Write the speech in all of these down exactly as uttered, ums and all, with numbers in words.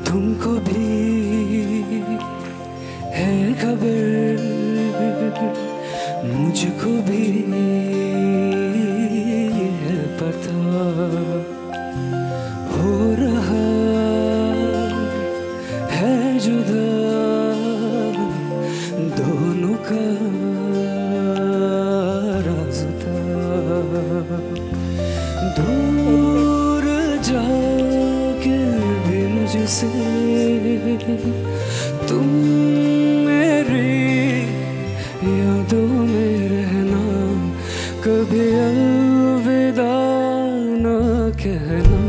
तुमको भी है खबर, मुझको भी है पता, हो रहा है जुदा दोनों का रास्ता। दूर जाके भी मुझसे तुम मेरी यादों में रहना, कभी अलविदा न कहना,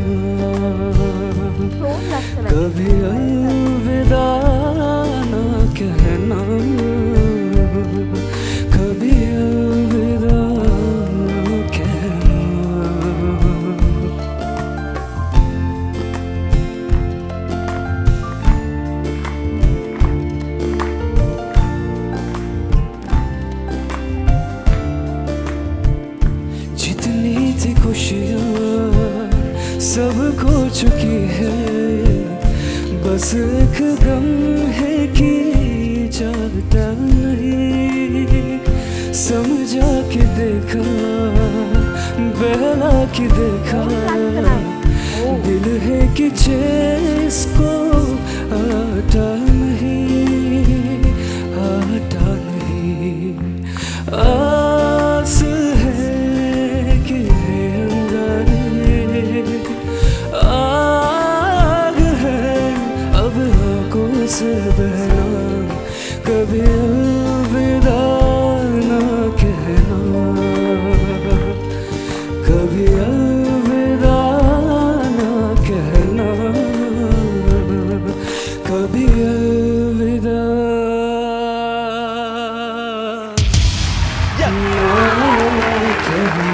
कभी अलविदा न कहना, कभी अलविदा न कहना। जितनी थी खुशियाँ सब खो चुकी है, बस एक गम है कि जागता नहीं। समझा के देखा, बहला के देखा, दिल है कि जिसको आता नहीं, आता नहीं। आस है कि अंदर आग है अब आंखों से बहना, कभी अलविदा न कहना, कभी अलविदा न कहना, कभी अलविदा न कहना।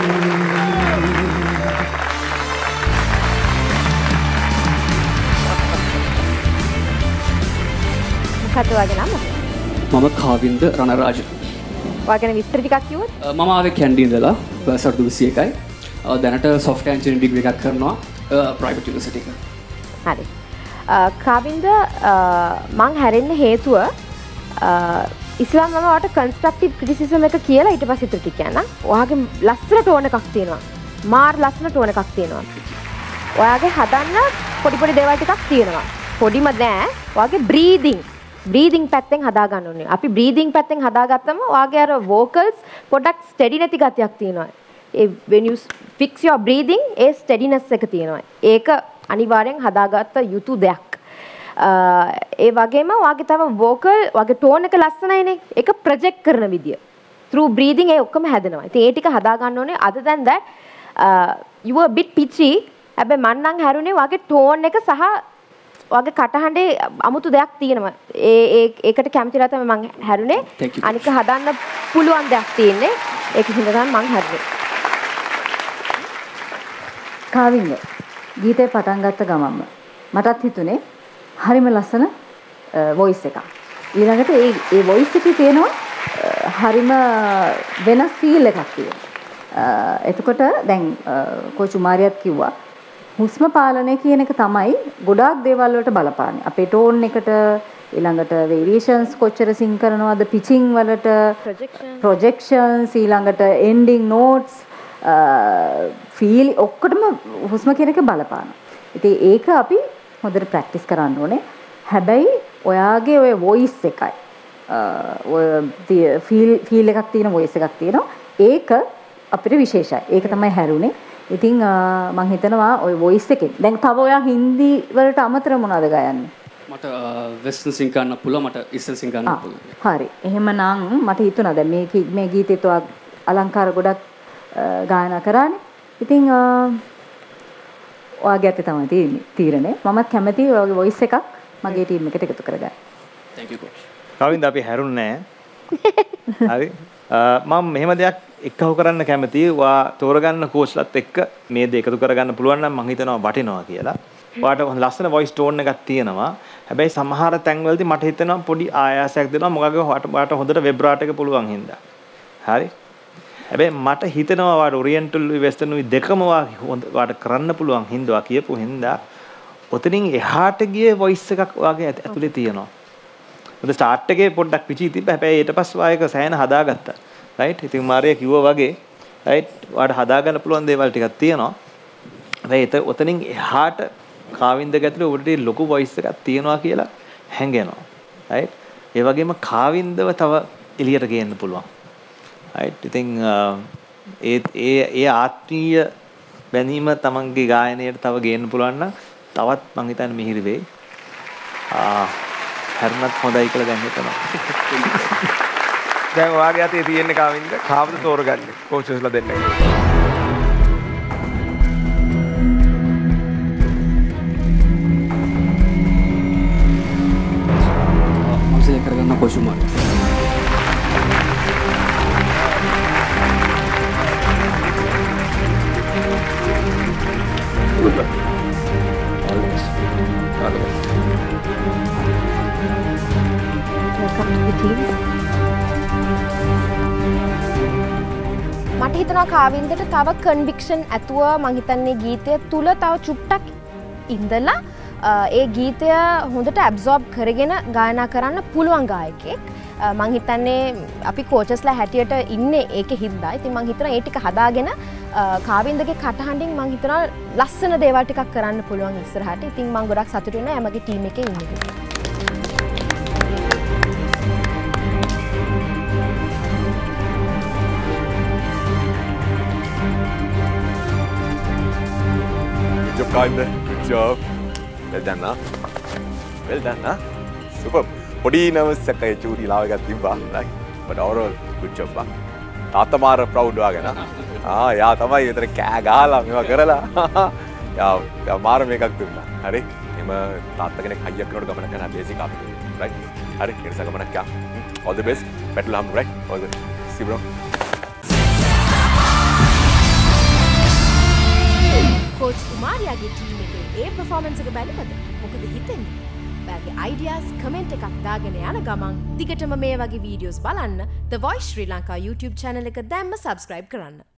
මොකක්ද වගේ නම? මම කාවින්ද රණරාජ. ඔයාගෙන විස්තර ටිකක් කිව්වොත්? මම ආවේ කැන්ඩි ඉඳලා වයස අවුරුදු විසි එකයි. දැනට software engineering degree එකක් කරනවා private university එකක. හරි. කාවින්ද මං හැරෙන්න හේතුව ඉස්ලාම් මම ඔයාට constructive criticism එක කියලා ඊට පස්සේ ඉතුරු ටික කියන්න. ඔයාගේ ලස්සන ටෝන් එකක් තියෙනවා. මාර් ලස්සන ටෝන් එකක් තියෙනවා. ඔයාගේ හදන්න පොඩි පොඩි දේවල් ටිකක් තියෙනවා. පොඩිම නෑ. ඔයාගේ breathing breathing පැත්තෙන් හදා ගන්න ඕනේ. අපි breathing පැත්තෙන් හදාගත්තම ඔයාගේ අර vocals පොඩක් steady නැති ගතියක් තියෙනවා. ඒ when you fix your breathing A steadiness එක තියෙනවා. ඒක අනිවාර්යෙන් හදාගත්ත යුතු දෙයක්. ඒ වගේම ඔයාගේ තව vocal ඔයාගේ tone එක ලස්සනයිනේ. ඒක project කරන විදිය. through breathing ඒ ඔක්කොම හැදෙනවා. ඉතින් ඒ ටික හදා ගන්න ඕනේ. other than that uh, you were a bit pitchy. හැබැයි මන් නම් හැරුණේ ඔයාගේ tone එක සහ ඔයාගේ කටහඬේ අමුතු දෙයක් තියෙනවා. ඒ ඒ ඒකට කැමතිලා තමයි මං හැරුණේ. අනික හදන්න පුළුවන් දෙයක් තියෙන්නේ. ඒක හින්දා තමයි මං හැරුණේ. කාවින්ද ගීතේ පටන් ගත්ත ගමන්ම මටත් හිතුනේ හරිම ලස්සන වොයිස් එකක්. ඊළඟට ඒ ඒ වොයිස් එකේ තියෙනවා හරිම වෙනස් ෆීල් එකක් තියෙනවා. එතකොට දැන් කෝච් උමාරියත් කිව්වා හුස්ම පාලනය කියන එක තමයි ගොඩාක් දේවල් වලට බලපාන්නේ. අපේ ටෝන් එකට ඊළඟට වේරියේෂන්ස් කොච්චර සිං කරනවද, පිචින් වලට, ප්‍රොජෙක්ෂන්ස්, ඊළඟට එන්ඩින් නෝට්ස්, ෆීල් ඔක්කොටම හුස්ම කියන එක බලපානවා. ඉතින් ඒක අපි හොඳට ප්‍රැක්ටිස් කරන්න ඕනේ. හැබැයි ඔයාගේ ඔය වොයිස් එකයි ඔය ෆීල් ෆීල් එකක් තියෙන වොයිස් එකක් තියෙනවා. ඒක අපිට විශේෂයි. ඒක තමයි හැරුණේ. ඉතින් මම හිතනවා ওই වොයිස් එකෙන් දැන් තව ඔයා හින්දි වලට අමතර මොනවද ගයන්නේ? මට වෙස්ටර්න් සිං ගන්න පුළුවන්, මට ඉස්ටර්න් සිං ගන්න පුළුවන්. හරි. එහෙමනම් මට හිතුණා දැන් මේ මේ ගීතෙත් ඔයා අලංකාර ගොඩක් ගායනා කරානේ. ඉතින් ඔයාගේ අතේ තමයි තියෙන්නේ තීරණය. මමත් කැමතියි ඔයාගේ වොයිස් එකක් මගේ ටීම් එකට එකතු කරගන්න. Thank you coach. කවින්ද අපි හැරුන්නේ නැහැ. හරි. මම මෙහෙම දෙයක් එක්කව කරන්න කැමතියි. ඔයා තෝරගන්න කෝච්ලත් එක්ක මේ දේ එකතු කරගන්න පුළුවන් නම් මම හිතනවා වටිනවා කියලා. ඔයාට ලස්සන වොයිස් ටෝන් එකක් තියෙනවා. හැබැයි සමහර තැන්වලදී මට හිතෙනවා පොඩි ආයාසයක් දෙනවා. මොකද ඔයාට හොඳට වෙබ් රාට් එක පුළුවන් හින්දා. හරි. හැබැයි මට හිතෙනවා ඔයාට ඔරියන්ටල් වෙස්ටර්න් දෙකම ඔයාට කරන්න පුළුවන් හින්දා කියපු හින්දා ඔතනින් එහාට ගිය වොයිස් එකක් වාගේ ඇතුලේ තියෙනවා. මොකද ස්ටාර්ට් එකේ පොඩ්ඩක් පිචී තිබ්බ. හැබැයි ඊට පස්සේ වායක සෑහෙන හදාගත්තා. රයිට්. ඉතින් මාරියා කිව්වා වගේ රයිට් ඔයාලට හදාගන්න පුළුවන් දේවල් ටිකක් තියෙනවා. හැබැයි ඒත ඔතනින් එහාට කාවින්දක ඇතුලේ ඔබට ලොකු වොයිස් එකක් තියෙනවා කියලා හැඟෙනවා. රයිට්. ඒ වගේම කාවින්දව තව එළියට ගේන්න පුළුවන්. රයිට්. ඉතින් ඒ ඒ ඒ ආත්මීය බැඳීම තමන්ගේ ගායනයට තව ගේන්න පුළුවන් නම් තවත් මං හිතන්නේ මිහිරි වෙයි. ආ හරිනත් හොඳයි කියලා දැන් හිතනවා. දැන් ඔයාගේ අතේ තියෙන්නේ කාවින්ද කාවද තෝරගන්නේ කෝච්චස්ලා දෙන්නයි. මම සිලෙක්ට් කරගන්න කොෂුමාර්. මට හිතනවා කාවින්දට තව කන්වික්ෂන් ඇතුව මං හිතන්නේ ගීතය තුල තව චුට්ටක් ඉඳලා ඒ ගීතය හොඳට ඇබ්සෝබ් කරගෙන ගායනා කරන්න පුළුවන් ගායකයෙක්. මං හිතන්නේ අපි කෝචස්ලා හැටියට ඉන්නේ ඒකේ හින්දා. ඉතින් මං හිතනවා ඒ ටික හදාගෙන කාවින්දගේ කටහඬින් මං හිතනවා ලස්සන දේවල් ටිකක් කරන්න පුළුවන් ඉස්සරහට. ඉතින් මං ගොඩක් සතුටු වෙනවා එයාගේ ටීම් එකේ ඉන්නේ. Good job, Kavinder. Good job. Well done, huh? Well done, huh? Super. Podi nervous එකයි චූටි ලාව එකක් තිබ්බා. Right. But overall good job, බා. තාත්තා මාර proud වගේ නා. ආ යා තමයි විතර කෑ ගහලා මේවා කරලා. යා යා මාර මේකක් දුන්නා. හරි. එම තාත්තා කෙනෙක් හයියක් කරනකොට ගමන කරන බේසික් අපි. Right. හරි. ඒ නිසා ගමනක් යා. All the best. Battle hum, right? All the best. See you, bro. Coach කුමාරයාගේ ටීම් එකේ ඒ පර්ෆෝමන්ස් එක බලපද මොකද හිතෙන්නේ? ඔයාගේ අයිඩියාස් කමෙන්ට් එකක් දාගෙන යන ගමන් දිගටම මේ වගේ වීඩියෝස් බලන්න The Voice Sri Lanka YouTube channel එක දැම්ම subscribe කරන්න.